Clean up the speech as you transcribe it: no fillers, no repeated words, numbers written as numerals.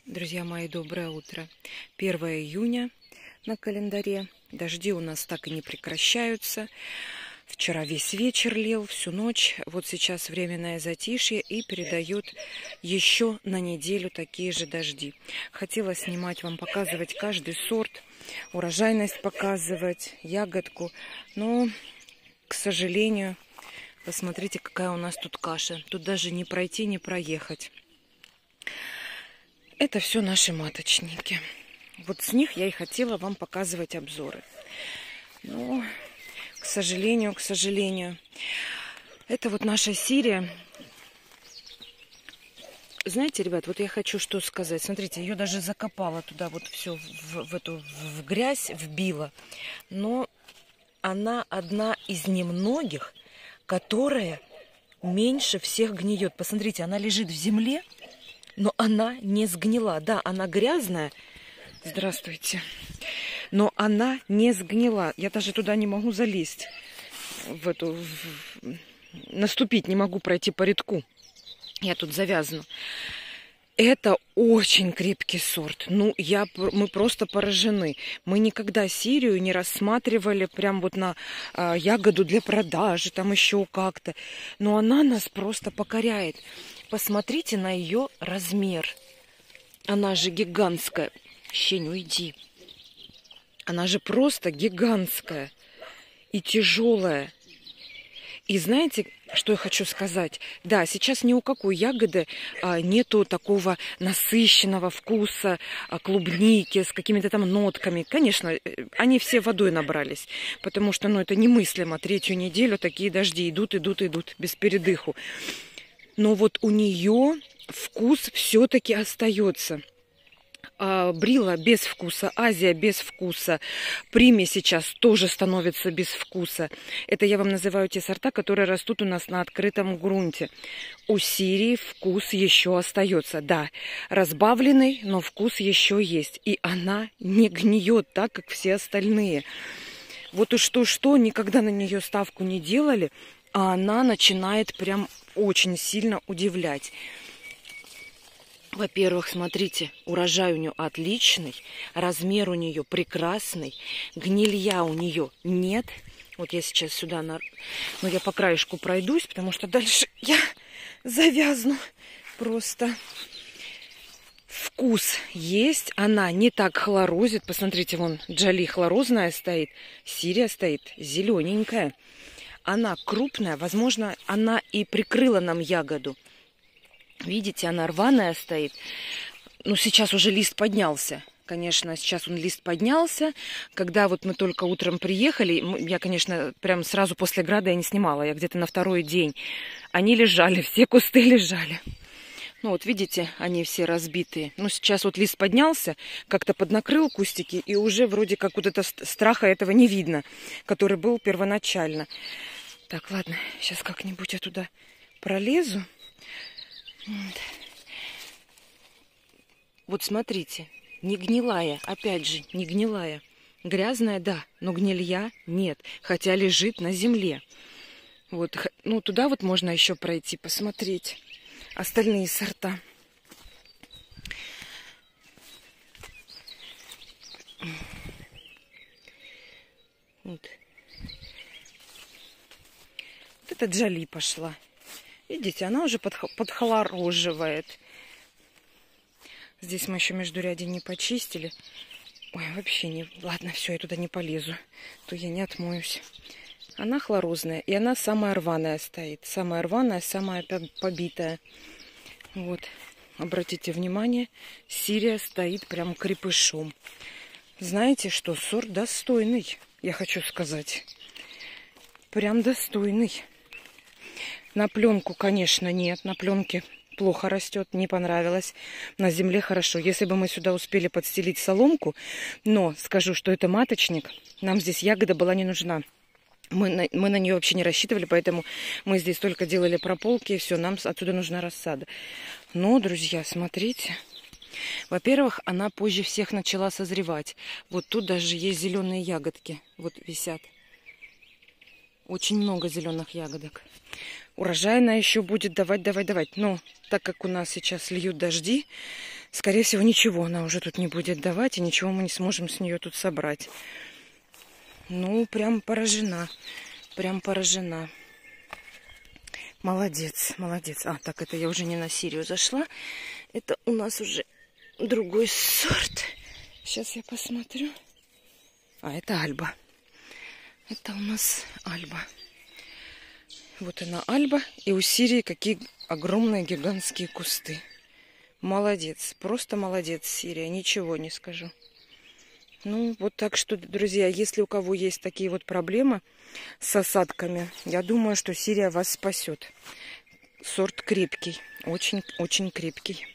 Друзья мои, доброе утро. 1 июня на календаре. Дожди у нас так и не прекращаются. Вчера весь вечер лил, всю ночь. Вот сейчас временное затишье и передает еще на неделю такие же дожди. Хотела снимать вам, показывать каждый сорт, урожайность показывать, ягодку. Но, к сожалению, посмотрите, какая у нас тут каша. Тут даже не пройти, не проехать. Это все наши маточники. Вот с них я и хотела вам показывать обзоры. Но, к сожалению, это вот наша Сирия. Знаете, ребят, вот я хочу что сказать. Смотрите, ее даже закопала туда вот все в грязь, вбила. Но она одна из немногих, которая меньше всех гниет. Посмотрите, она лежит в земле, но она не сгнила. Да, она грязная. Здравствуйте. Но она не сгнила. Я даже туда не могу залезть. Наступить не могу, пройти по рядку. Я тут завязну. Это очень крепкий сорт. Ну, мы просто поражены. Мы никогда Сирию не рассматривали прям вот на ягоду для продажи, там еще как-то. Но она нас просто покоряет. Посмотрите на ее размер. Она же гигантская. Щень, уйди. Она же просто гигантская и тяжелая. И знаете, что я хочу сказать? Да, сейчас ни у какой ягоды нету такого насыщенного вкуса клубники с какими-то там нотками. Конечно, они все водой набрались, потому что, это немыслимо. 3-ю неделю такие дожди идут без передыху. Но вот у нее вкус все-таки остается. Брила без вкуса, Азия без вкуса, Прими сейчас тоже становится без вкуса. Это я вам называю те сорта, которые растут у нас на открытом грунте. У Сирии вкус еще остается. Да, разбавленный, но вкус еще есть. И она не гниет так, как все остальные. Вот и что, никогда на нее ставку не делали, а она начинает прям очень сильно удивлять. Во-первых, смотрите, урожай у нее отличный, размер у нее прекрасный, гнилья у нее нет. Вот я сейчас сюда, я по краешку пройдусь, потому что дальше я завязну просто. Вкус есть, она не так хлорозит. Посмотрите, вон Джоли хлорозная стоит, Сирия стоит зелененькая. Она крупная, возможно, она и прикрыла нам ягоду. Видите, она рваная стоит. Сейчас уже лист поднялся. Конечно, сейчас лист поднялся. Когда вот мы только утром приехали, я, конечно, прям сразу после града я не снимала. Я где-то на 2-й день. Они лежали, все кусты лежали. Видите, они все разбитые. Сейчас вот лист поднялся, как-то поднакрыл кустики, и уже вроде как вот это страха этого не видно, который был первоначально. Так, ладно, сейчас как-нибудь я туда пролезу. Вот смотрите, не гнилая, опять же, не гнилая. Грязная, да, но гнилья нет, хотя лежит на земле. Вот, туда вот можно еще пройти, посмотреть остальные сорта. Вот это Джоли пошла. Видите, она уже подхлороживает. Здесь мы еще междурядье не почистили. Ой, вообще не... Ладно, все, я туда не полезу. То я не отмоюсь. Она хлорозная, и она самая рваная стоит. Самая рваная, самая побитая. Вот, обратите внимание, Сирия стоит прям крепышом. Знаете что, сорт достойный, я хочу сказать. Прям достойный. На пленку, конечно, нет. На пленке плохо растет, не понравилось. На земле хорошо. Если бы мы сюда успели подстелить соломку, но скажу, что это маточник, нам здесь ягода была не нужна. Мы на нее вообще не рассчитывали, поэтому мы здесь только делали прополки, и все, нам отсюда нужна рассада. Но, друзья, смотрите. Во-первых, она позже всех начала созревать. Вот тут даже есть зеленые ягодки. Вот висят. Очень много зеленых ягодок. Урожайная еще будет давать. Но так как у нас сейчас льют дожди, скорее всего, ничего она уже тут не будет давать, и ничего мы не сможем с нее тут собрать. Ну, прям поражена. Прям поражена. Молодец, молодец. А, так, это я уже не на Сирию зашла. Это у нас уже другой сорт. Сейчас я посмотрю. А, это Альба. Это у нас Альба. Вот она Альба. И у Сирии какие огромные гигантские кусты. Молодец. Просто молодец, Сирия. Ничего не скажу. Ну, вот так что, друзья, если у кого есть такие вот проблемы с осадками, я думаю, что Сирия вас спасет. Сорт крепкий. Очень-очень крепкий.